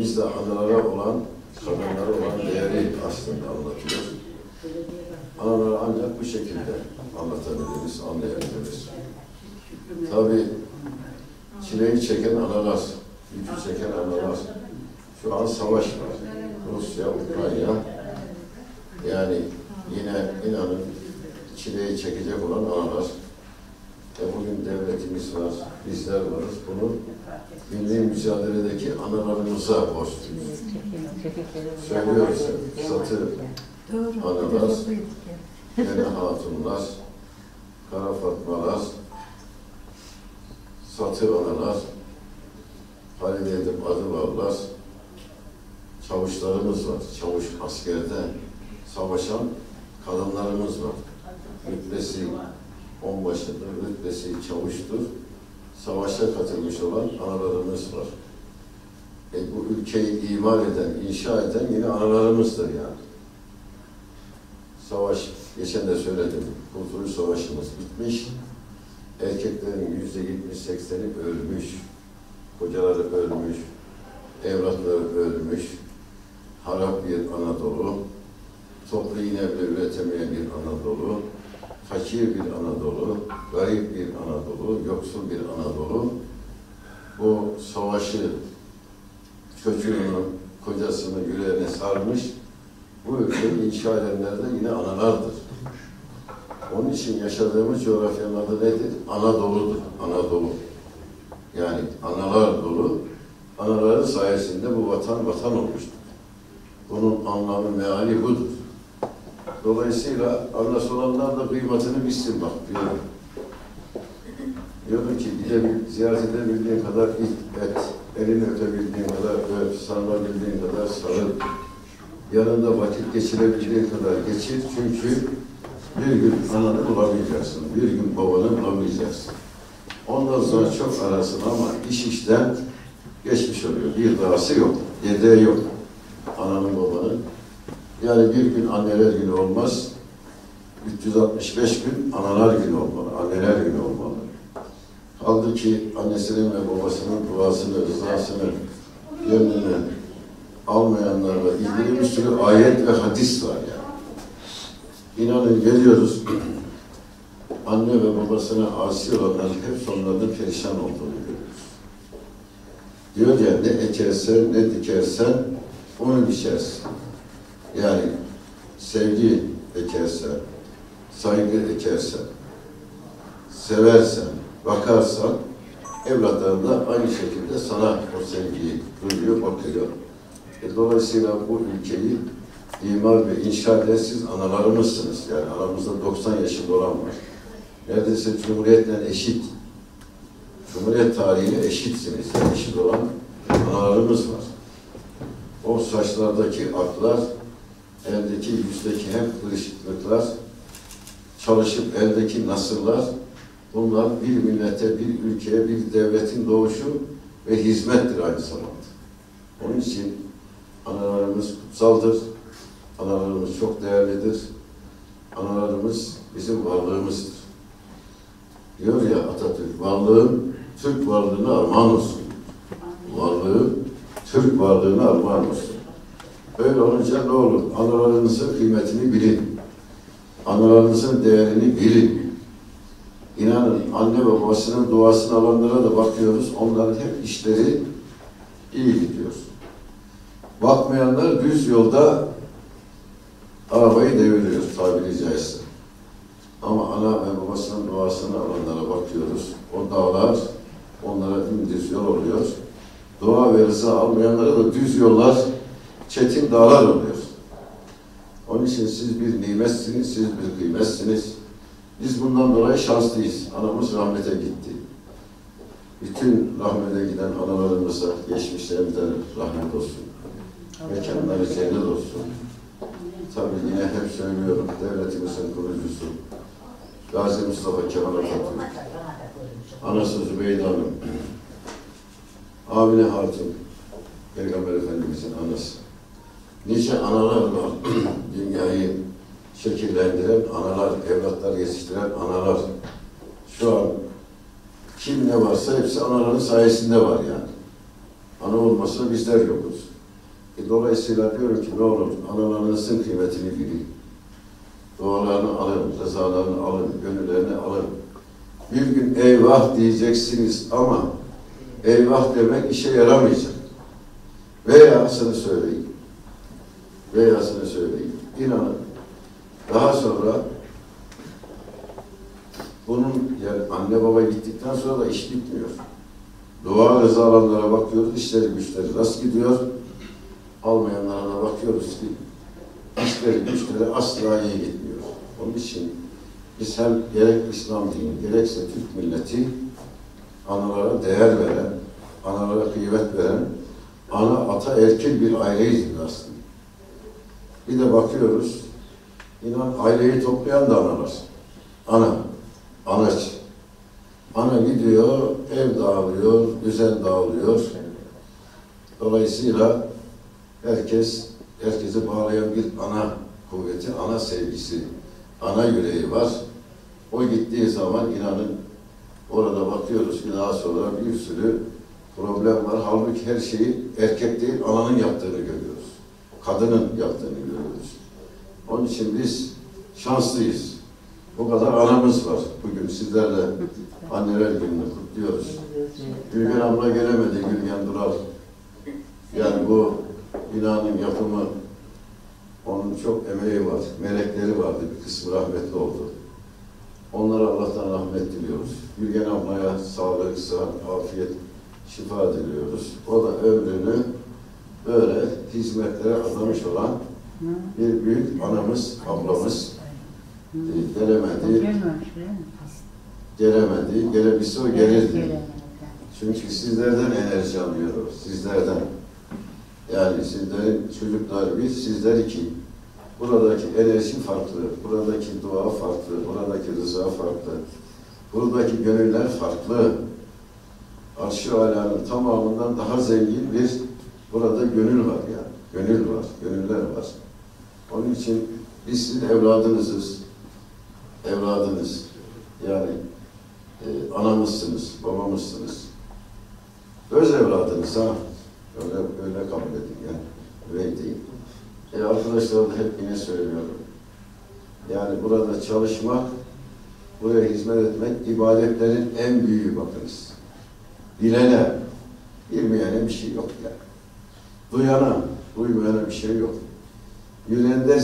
bizde analara olan, kadınlara olan değeri aslında anlatıyor. Anaları ancak bu şekilde anlatabiliriz, anlayabiliriz. Tabii çileyi çeken analar, yükü çeken analar. Şu an savaş var. Rusya, Ukrayna. Yani yine inanın çileyi çekecek olan analar. Bugün devletimiz var, bizler varız. Bunu milli mücadeledeki analarımıza borçluyuz. Söylüyoruz, satı analar, gene hatunlar, kara fatmalar, satı analar, Halil Edip Adıvarlar, çavuşlarımız var. Çavuş askerde savaşan kadınlarımız var. Rütbesi onbaşıdır, rütbesi çavuştur. Savaşa katılmış olan analarımız var. Bu ülkeyi imal eden, inşa eden yine analarımızdır yani. Savaş, geçen de söyledim, Kurtuluş Savaşımız bitmiş. Erkeklerin %70-80'i ölmüş. Kocaları ölmüş, evlatları ölmüş. Harap bir Anadolu, toplu iğne bile üretemeyen bir Anadolu, fakir bir Anadolu, garip bir Anadolu, yoksul bir Anadolu. Bu savaşı çocuğunu, kocasını yüreğine sarmış, bu ülkeyi inşa edenler de yine analardır. Onun için yaşadığımız coğrafyanın adı nedir? Anadolu'dur, Anadolu. Yani analar dolu, anaların sayesinde bu vatan olmuştur. Bunun anlamı, meali budur. Dolayısıyla anlaşılanlar da kıymetini bilsin bak diyorum. Diyorum ki ziyaret edebildiğin kadar et, elini ötebildiğin kadar öp, sarılabildiğin kadar sarıl. Yanında vakit geçirebildiğin kadar geçir. Çünkü bir gün ananı bulamayacaksın, bir gün babanı bulamayacaksın. Ondan sonra çok arasın ama iş işten geçmiş oluyor. Bir dahası yok, yedeği yok. Ananın babanın. Yani bir gün anneler günü olmaz. 365 gün analar günü olmalı, anneler günü olmalı. Kaldı ki annesinin ve babasının duasını, rızasını, gönlünü almayanlarla ilgili bir sürü ayet ve hadis var yani. İnanın geliyoruz, anne ve babasına asi olanların hep sonlarında perişan olduğunu görüyoruz. Diyor ya, ne ekersen, ne dikersen onu biçersin. Yani sevgi ekersen, saygı ekersen, seversen, bakarsan, evlatların da aynı şekilde sana o sevgiyi duyuyor, bakıyor. Dolayısıyla bu ülkeyi imar ve inşa eden siz analarımızsınız. Yani aramızda 90 yaşında olan var. Neredeyse Cumhuriyet'le eşit. Cumhuriyet tarihine eşitsiniz. Yani eşit olan analarımız var. O saçlardaki aklar, eldeki, yüzdeki hep kırışıklıklar, çalışıp eldeki nasırlar, bunlar bir millete, bir ülkeye, bir devletin doğuşu ve hizmettir aynı zamanda. Onun için analarımız kutsaldır, analarımız çok değerlidir, analarımız bizim varlığımızdır. Diyor ya Atatürk, varlığın Türk varlığına armağan olsun. Varlığı Türk varlığına armağan olsun. Öyle olunca ne olur? Analarınızın kıymetini bilin. Analarınızın değerini bilin. İnanın anne ve babasının duasını alanlara da bakıyoruz. Onların hep işleri iyi gidiyor. Bakmayanlar düz yolda arabayı deviriyor tabiri caizse. Ama ana ve babasının duasını alanlara bakıyoruz. O dağlar onlara dümdüz yol oluyor. Dua ve rıza almayanlara da düz yollar, çetin dağlar oluyor. Onun için siz bir nimetsiniz, siz bir kıymetsiniz. Biz bundan dolayı şanslıyız. Anamız rahmete gitti. Bütün rahmete giden analarımıza, geçmişlerimizden rahmet olsun. Mekanları cennet olsun. Tabii yine hep söylüyorum, devletimizin kurucusu Gazi Mustafa Kemal Atatürk, anası Zübeyde Hanım, Amine Hatun, Peygamber Efendimizin anası. Nice analar var, dünyayı şekillendiren analar, evlatlar yetiştiren analar. Şu an kim ne varsa hepsi anaların sayesinde var yani. Ana olmasa bizler yokuz. Dolayısıyla diyorum ki ne olur analarınızın kıymetini bilin. Dualarını alın, rızalarını alın, gönüllerini alın. Bir gün eyvah diyeceksiniz ama eyvah demek işe yaramayacak. Veyahasını söyleyin. Veyahasını söyleyin. İnanın. Daha sonra bunun yani anne baba gittikten sonra da iş bitmiyor. Dua rıza alanlara bakıyoruz, işleri güçleri nasıl gidiyor? Almayanlara da bakıyoruz ki işleri güçleri asla iyi gitmiyor. Onun için biz hem gerek İslam dini, gerekse Türk milleti analara değer veren, analara kıymet veren, ana ata erkil bir aileyiz aslında. Bir de bakıyoruz, inan aileyi toplayan da analar. Ana, anaç. Ana gidiyor, ev dağılıyor, düzen dağılıyor. Dolayısıyla herkesi bağlayan bir ana kuvveti, ana sevgisi, ana yüreği var. O gittiği zaman inanın orada bakıyoruz ki daha sonra bir sürü problem var. Halbuki her şeyi erkek değil, ananın yaptığını görüyoruz. Kadının yaptığını görüyoruz. Onun için biz şanslıyız. Bu kadar anamız var. Bugün sizlerle Anneler Günü'nü kutluyoruz. Gülgen abla gelemedi, Gülgen Dural. Yani bu binanın yapımı, onun çok emeği var, melekleri vardı, bir kısmı rahmetli oldu. Onlara Allah'tan rahmet diliyoruz. Gülgen ablaya sağlık, sıhhat, afiyet, şifa diliyoruz. O da ömrünü böyle hizmetlere adamış olan bir büyük anamız, ablamız. Gelemedi, gelebilse o gelirdi. Çünkü sizlerden enerji alıyor o, sizlerden. Yani sizlerin çocuklar bir, sizler iki. Buradaki enerji farklı, buradaki dua farklı, buradaki rıza farklı, buradaki gönüller farklı. Arş-ı Alâ'nın tamamından daha zengin bir burada gönül var yani. Gönül var, gönüller var. Onun için biz sizin evladınızız. Evladınız. Yani anamızsınız, babamızsınız. Öz evladınız ha. Öyle kabul edin yani. Öyle değil. Arkadaşlar da hep yine söylüyorum. Yani burada çalışmak, buraya hizmet etmek ibadetlerin en büyüğü bakınız. Bilene, bilmeyene bir şey yok yani. Duyana, duymayana bir şey yok. Yüreğinde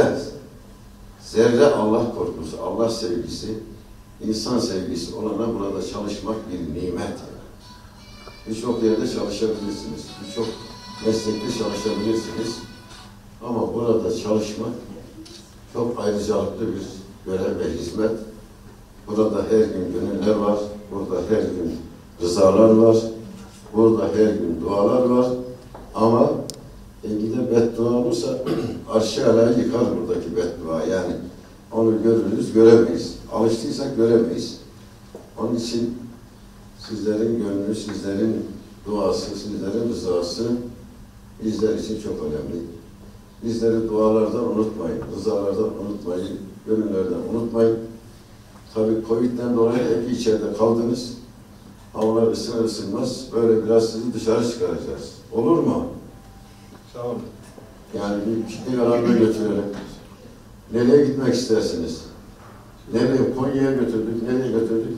zerre Allah korkusu, Allah sevgisi, insan sevgisi olana burada çalışmak bir nimet yani. Birçok yerde çalışabilirsiniz, birçok meslekte çalışabilirsiniz. Ama burada çalışmak çok ayrıcalıklı bir görev ve hizmet. Burada her gün gönüller var, burada her gün rızalar var, burada her gün dualar var. Ama gide beddua olursa Arş-ı Alâ'yı yıkar buradaki beddua. Yani onu görürüz, göremeyiz. Alıştıysak göremeyiz. Onun için sizlerin gönlü, sizlerin duası, sizlerin rızası bizler için çok önemli. Bizleri dualardan unutmayın, rızalardan unutmayın, gönüllerden unutmayın. Tabii Covid'den dolayı hep içeride kaldınız. Havalar ısınır ısınmaz, böyle biraz sizi dışarı çıkaracağız. Olur mu? Sağ olun. Yani bir piknik alanına götürelim. Nereye gitmek istersiniz? Nereye? Konya'ya götürdük, nereye götürdük?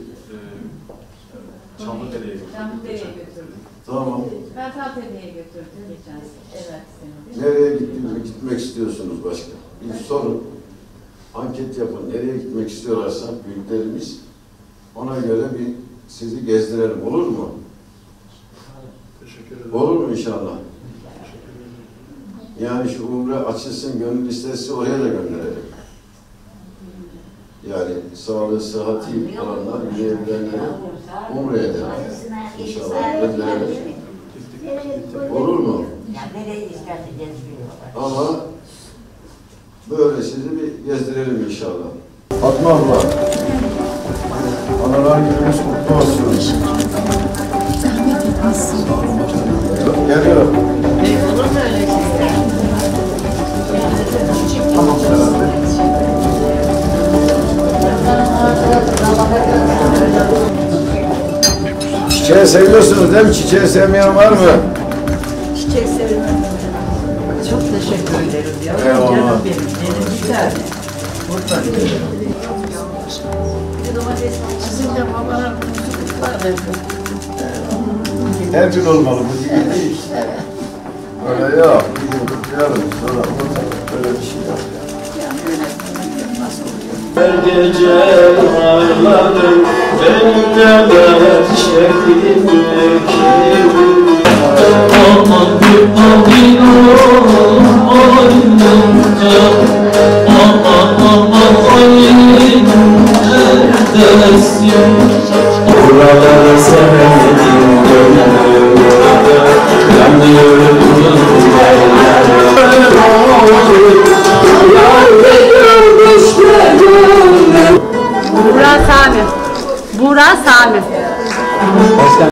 Çamlıdere'ye götürdük. Çamlıdere'ye götürdüm. Tamam. Ben Taltepe'ye götürdüm geçen evet sene. Nereye gitmek istiyorsunuz başka? Bir sorun. Anket yapın. Nereye gitmek istiyorlarsa büyüklerimiz ona göre bir sizi gezdirelim. Olur mu? Teşekkür ederim. Olur mu inşallah? Yani şu umre açılsın, gönül listesi oraya da gönderelim. Yani sağlığı, sıhhati olanlar, yürüyebilenleri umreye de inşallah gönderelim. Olur mu? Nereye isterse gezdiriyorlar. Ama böyle sizi bir gezdirelim inşallah. Fatma abla, analar günümüz kutlu olsun. Geliyorum. Olur mu öyle şey? Çiçeği seviyorsunuz değil mi? Çiçeği sevmeyen var mı? Çiçek sevmem. teşekkür ederim ya. Eyvallah. Canım benim. Benim bir tane. Buradan. Sizin de babalar kusurluklar Her gün olmalı bu değil. Öyle yok. Bir gün kutlayalım. Sonra öyle bir şey yok. Her gece ağladım, benim de dert çektim ki